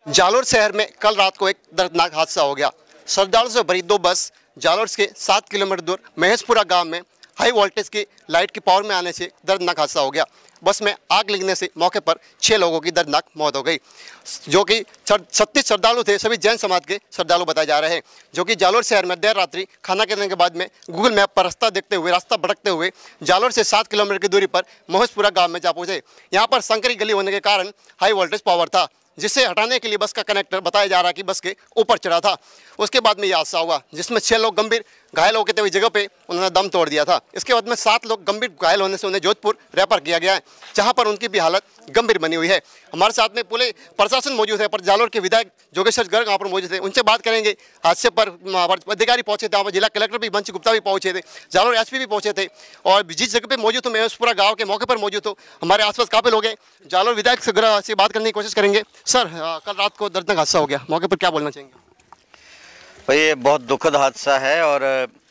जालोर शहर में कल रात को एक दर्दनाक हादसा हो गया। श्रद्धालुओं से भरी दो बस जालोर के 7 किलोमीटर दूर महेशपुरा गांव में हाई वोल्टेज की लाइट की पावर में आने से दर्दनाक हादसा हो गया। बस में आग लगने से मौके पर 6 लोगों की दर्दनाक मौत हो गई, जो कि 36 श्रद्धालु थे। सभी जैन समाज के श्रद्धालु बताए जा रहे हैं, जो कि जालोर शहर में देर रात्रि खाना खाने के बाद में गूगल मैप पर रास्ता भटकते हुए जालोर से 7 किलोमीटर की दूरी पर महेशपुरा गांव में जा पहुंचे। यहाँ पर संकरी गली होने के कारण हाई वोल्टेज पावर था, जिसे हटाने के लिए बस का कनेक्टर बताया जा रहा है कि बस के ऊपर चढ़ा था। उसके बाद में यह हादसा हुआ, जिसमें 6 लोग गंभीर घायल होते हुए जगह पे उन्होंने दम तोड़ दिया था। इसके बाद में 7 लोग गंभीर घायल होने से उन्हें जोधपुर रेफर किया गया है, जहां पर उनकी भी हालत गंभीर बनी हुई है। हमारे साथ में पूरे प्रशासन मौजूद है, पर जालोर के विधायक जोगेश्वर गर्ग यहाँ पर मौजूद थे। उनसे बात करेंगे। हादसे पर अधिकारी पहुंचे थे, वहाँ पर जिला कलेक्टर भी वंश गुप्ता भी पहुंचे थे, जालोर एसपी भी पहुंचे थे, और जिस जगह पे मौजूद हो महेशपुरा गाँव के मौके पर मौजूद हो हमारे आसपास काफ़ी लोग हैं। जालोर विधायक से बात करने की कोशिश करेंगे। सर, कल रात को दर्दनाक हादसा हो गया, मौके पर क्या बोलना चाहेंगे? भाई, ये बहुत दुखद हादसा है और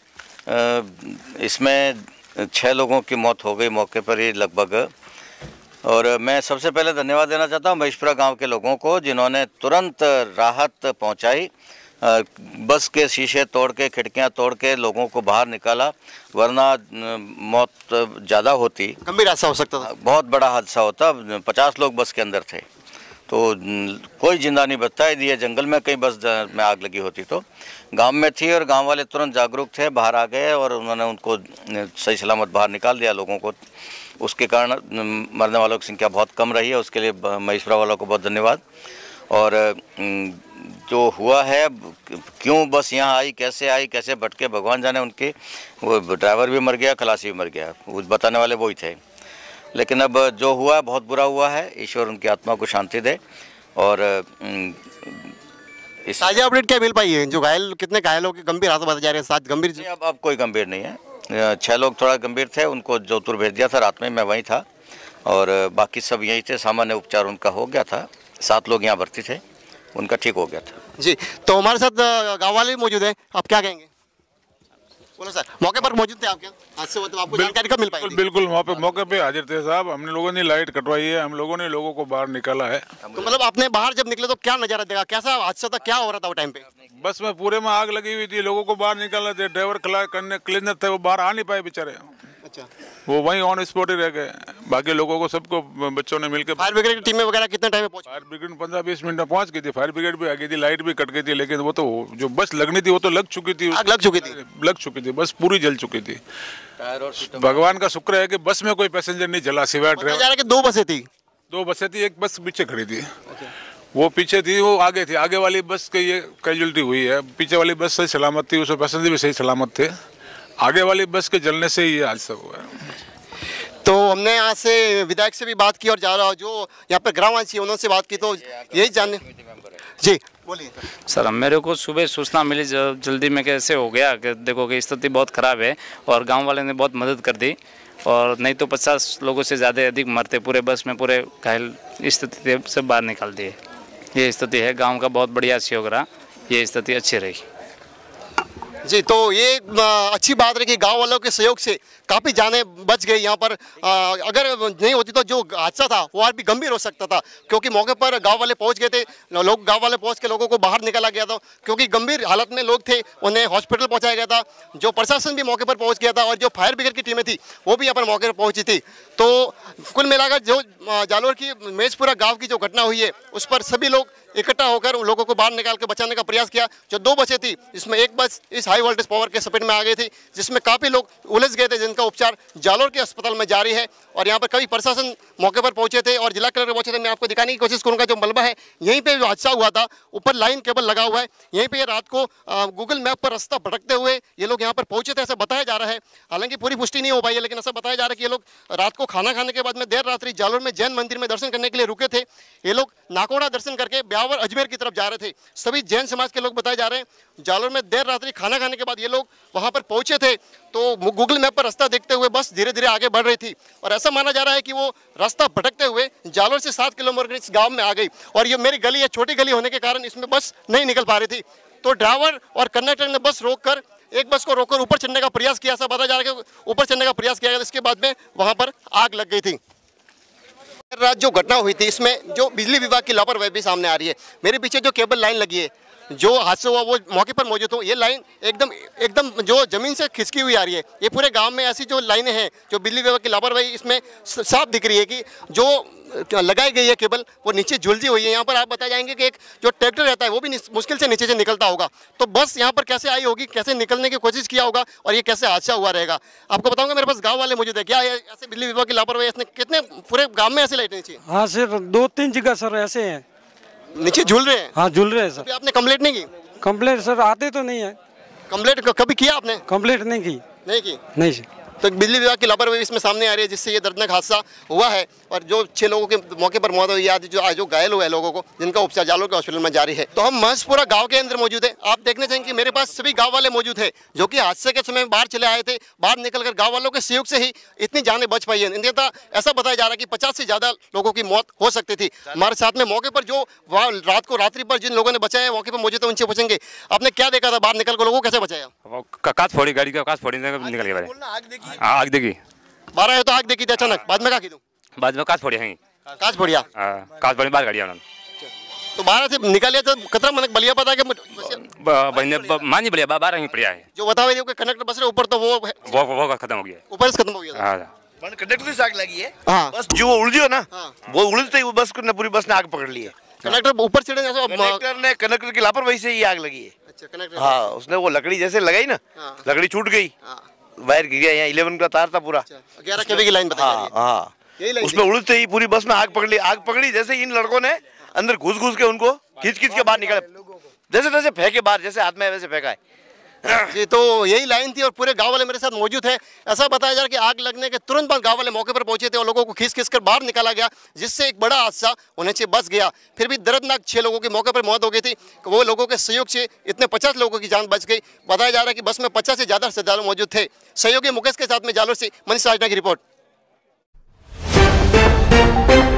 इसमें 6 लोगों की मौत हो गई मौके पर ही लगभग। और मैं सबसे पहले धन्यवाद देना चाहता हूँ महेशपुरा गांव के लोगों को, जिन्होंने तुरंत राहत पहुंचाई। बस के शीशे तोड़ के, खिड़कियां तोड़ के लोगों को बाहर निकाला, वरना मौत ज़्यादा होती। गंभीर हादसा हो सकता था, बहुत बड़ा हादसा होता। 50 लोग बस के अंदर थे, तो कोई जिंदा नहीं बचता। यदि ये जंगल में कहीं बस में आग लगी होती तो। गांव में थी और गांव वाले तुरंत जागरूक थे, बाहर आ गए और उन्होंने उनको सही सलामत बाहर निकाल दिया लोगों को। उसके कारण मरने वालों की संख्या बहुत कम रही है। उसके लिए महेशपुरा वालों को बहुत धन्यवाद। और जो हुआ है, क्यों बस यहाँ आई, कैसे भटके, भगवान जाने। उनके वो ड्राइवर भी मर गया, खलासी भी मर गया, वो बताने वाले वही थे। लेकिन अब जो हुआ है बहुत बुरा हुआ है। ईश्वर उनकी आत्मा को शांति दे। और ताजा अपडेट क्या मिल पाई है? जो घायल, कितने घायलों के गंभीर हादसा बताए जा रहे हैं? 7 गंभीर। अब कोई गंभीर नहीं है। 6 लोग थोड़ा गंभीर थे, उनको जोधपुर भेज दिया था रात में, मैं वहीं था। और बाकी सब यहीं थे, सामान्य उपचार उनका हो गया था। 7 लोग यहाँ भर्ती थे, उनका ठीक हो गया था। जी, तो हमारे साथ गाँव वाले भी मौजूद हैं, आप क्या कहेंगे? बोलो सर, मौके पर मौजूद थे आप क्या? आज से मतलब आपको जानकारी कब मिल पाई? बिल्कुल वहाँ पे मौके पे हाजिर थे साहब। हमने लोगों ने लाइट कटवाई है, हम लोगों ने लोगों को बाहर निकाला है। तो मतलब आपने बाहर जब निकले तो क्या नजारा देखा, कैसा हादसा था, क्या हो रहा था वो टाइम पे? बस में पूरे में आग लगी हुई थी, लोगों को बाहर निकाला थे। ड्राइवर क्लीनर थे, वो बाहर आ नहीं पाए बेचारे। अच्छा, वो वहीं ऑन स्पॉट ही रह गए। बाकी लोगों को सबको बच्चों ने मिलकर। फायर ब्रिगेड की टीमें वगैरह कितने टाइम में पहुंची? फायर ब्रिगेड 15-20 मिनट में पहुंच गई थी। फायर ब्रिगेड भी आ गई थी, लाइट भी कट गई थी। लेकिन वो तो जो बस लगनी थी वो तो लग चुकी थी, लग चुकी थी, बस पूरी जल चुकी थी। भगवान का शुक्र है कि बस में कोई पैसेंजर नहीं जला, सिवाय ड्राइवर। 2 बसें थी? 2 बसें थी, एक बस पीछे खड़ी थी। वो पीछे थी, वो आगे थी। आगे वाली बस के ये कैजुअल्टी हुई है, पीछे वाली बस सही सलामत थी, उसमें पैसेंजर भी सही सलामत थे। आगे वाली बस के जलने से ही ये हादसा हुआ है। तो हमने यहाँ से विधायक से भी बात की और जो यहाँ पर ग्रामवासी है उन्होंने बात की, तो यही जानने। जी बोलिए सर। मेरे को सुबह सूचना मिली जल्दी में, कैसे हो गया कि देखो कि स्थिति बहुत ख़राब है, और गांव वाले ने बहुत मदद कर दी। और नहीं तो 50 लोगों से ज़्यादा अधिक मरते पूरे बस में, पूरे घायल स्थिति थे, सब बाहर निकाल दिए। ये स्थिति है, गाँव का बहुत बढ़िया सहयोग रहा, ये स्थिति अच्छी रही। जी, तो ये अच्छी बात है कि गांव वालों के सहयोग से काफ़ी जानें बच गई। यहाँ पर अगर नहीं होती तो जो हादसा था वो और भी गंभीर हो सकता था, क्योंकि मौके पर गांव वाले पहुंच गए थे। गांव वाले पहुंच के लोगों को बाहर निकाला गया था, क्योंकि गंभीर हालत में लोग थे, उन्हें हॉस्पिटल पहुंचाया गया था। जो प्रशासन भी मौके पर पहुँच गया था, और जो फायर ब्रिगेड की टीमें थी वो भी यहाँ पर मौके पर पहुँची थी। तो कुल मिलाकर जो जालोर की महेशपुरा गाँव की जो घटना हुई है, उस पर सभी लोग इकट्ठा होकर उन लोगों को बाहर निकाल के बचाने का प्रयास किया। जो 2 बसें थी, जिसमें एक बस इस हाई वोल्टेज पावर के सपेट में आ गई थी, जिसमें काफ़ी लोग उलझ गए थे, जिनका उपचार जालोर के अस्पताल में जारी है। और यहाँ पर कई प्रशासन मौके पर पहुंचे थे और जिला कलेक्टर पहुंचे थे। मैं आपको दिखाने की कोशिश करूंगा, जो मलबा है यहीं पे जो हादसा हुआ था, ऊपर लाइन केबल लगा हुआ है, यहीं पे रात को गूगल मैप पर रास्ता भटकते हुए ये लोग यहाँ पर पहुंचे थे, ऐसा बताया जा रहा है। हालांकि पूरी पुष्टि नहीं हो पाई है, लेकिन ऐसा बताया जा रहा है कि ये लोग रात को खाना खाने के बाद में देर रात्रि जालोर में जैन मंदिर में दर्शन करने के लिए रुके थे। ये लोग नाकोड़ा दर्शन करके ब्यावर अजमेर की तरफ जा रहे थे। सभी जैन समाज के लोग बताए जा रहे हैं। जालोर में देर रात्रि खाना खाने के बाद ये लोग वहां पर पहुंचे थे, तो गूगल मैप पर रास्ता देखते हुए बस धीरे धीरे आगे बढ़ रही थी, और ऐसा माना जा रहा है कि वो रास्ता भटकते हुए जालोर से 7 किलोमीटर इस गांव में आ गई। और ये मेरी गली है, छोटी गली होने के कारण इसमें बस नहीं निकल पा रही थी। तो ड्राइवर और कंडक्टर ने बस रोककर, एक बस को रोककर ऊपर चढ़ने का प्रयास किया, ऐसा बताया जा रहा है कि ऊपर चढ़ने का प्रयास किया गया। इसके बाद में वहां पर आग लग गई थी। रात जो घटना हुई थी इसमें जो बिजली विभाग की लापरवाही भी सामने आ रही है। मेरे पीछे जो केबल लाइन लगी है, जो हादसा हुआ वो मौके पर मौजूद हूँ। ये लाइन एकदम एकदम जो जमीन से खिसकी हुई आ रही है। ये पूरे गांव में ऐसी जो लाइनें हैं, जो बिजली विभाग की लापरवाही इसमें साफ दिख रही है कि जो लगाई गई है केबल वो नीचे झुलसी हुई है। यहाँ पर आप बता जाएंगे कि एक जो ट्रैक्टर रहता है वो भी मुश्किल से नीचे से निकलता होगा, तो बस यहाँ पर कैसे आई होगी, कैसे निकलने की कोशिश किया होगा और ये कैसे हादसा हुआ रहेगा। आपको बताऊंगा, मेरे पास गाँव वाले मौजूद है। क्या ऐसे बिजली विभाग की लापरवाही इसने कितने पूरे गाँव में ऐसी लाइटें चाहिए? हाँ सर, 2-3 जगह सर ऐसे हैं, नीचे झूल रहे हैं। हाँ झूल रहे हैं सर। आपने कंप्लेंट नहीं की? कंप्लेंट सर आते तो नहीं है। कंप्लेंट कभी किया आपने? कंप्लेंट नहीं की। नहीं सर। तो बिजली विभाग की लापरवाही इसमें सामने आ रही है, जिससे ये दर्दनाक हादसा हुआ है। और जो 6 लोगों के मौके पर मौत हुई है, जो घायल हुए लोगों को, जिनका उपचार जालोर के हॉस्पिटल में जारी है। तो हम महसपुरा गांव के अंदर मौजूद है। आप देखने चाहेंगे कि मेरे पास सभी गांव वाले मौजूद है, जो कि हादसे के समय बाहर चले आए थे। बाहर निकलकर गांव वालों के सहयोग से ही इतनी जानें बच पाई है। अन्यथा ऐसा बताया जा रहा है कि 50 से ज्यादा लोगों की मौत हो सकती थी। हमारे साथ में मौके पर जो वहाँ रात्रि पर जिन लोगों ने बचाया मौके पर मौजूद है, उनसे पूछेंगे आपने क्या देखा था बाहर निकल कर, लोगों को कैसे बचाया? कांच फोड़ी, गाड़ी का कांच फोड़ी निकल गया। आग देखी 12 है तो आग देखी थी अचानक, बाद में क्या की? बाद में कांच फोड़ी है, कांच फोड़िया, कांच फोड़ी बाहर गाड़ी उन्होंने तो 12 से निकालिया तो कतरा मन बलिया पता कि मानी बलिया बाहर ही पड़िया है। जो बतावे जो कनेक्टर बस रहे ऊपर, तो वो खत्म हो गया, ऊपर से खत्म हो गया। हाँ कंडक्टर से आग लगी है। हाँ। बस जो उलझी हो ना, वो उलझते ही वो बस को पूरी बस ने आग पकड़ ली है। कनेक्टर ऊपर चढ़े, कंडक्टर की लापरवाही से ही आग लगी है। अच्छा, कनेक्टर। हाँ, उसने वो लकड़ी जैसे लगाई ना, लकड़ी छूट गई, वायर गिर गया। यहाँ 11 का तार था पूरा, 11 केवी की लाइन बताई। हाँ, उसमें उलझते ही पूरी बस में आग पकड़ ली। आग पकड़ी जैसे इन लड़कों ने अंदर घुस के उनको खींच के बाहर निकाले, जैसे फेंके बाहर, जैसे हाथ में वैसे फेंका है जी। तो यही लाइन थी और पूरे गांव वाले मेरे साथ मौजूद है। ऐसा बताया जा रहा है कि आग लगने के तुरंत बाद गांव वाले मौके पर पहुंचे थे और लोगों को खींच कर बाहर निकाला गया, जिससे एक बड़ा हादसा होने से बच गया। फिर भी दर्दनाक 6 लोगों की मौके पर मौत हो गई थी। वो लोगों के सहयोग से इतने 50 लोगों की जान बच गई। बताया जा रहा है कि बस में 50 से ज़्यादा श्रद्धालु मौजूद थे। सहयोगी मुकेश के साथ में जालोर से मनीष राजना की रिपोर्ट।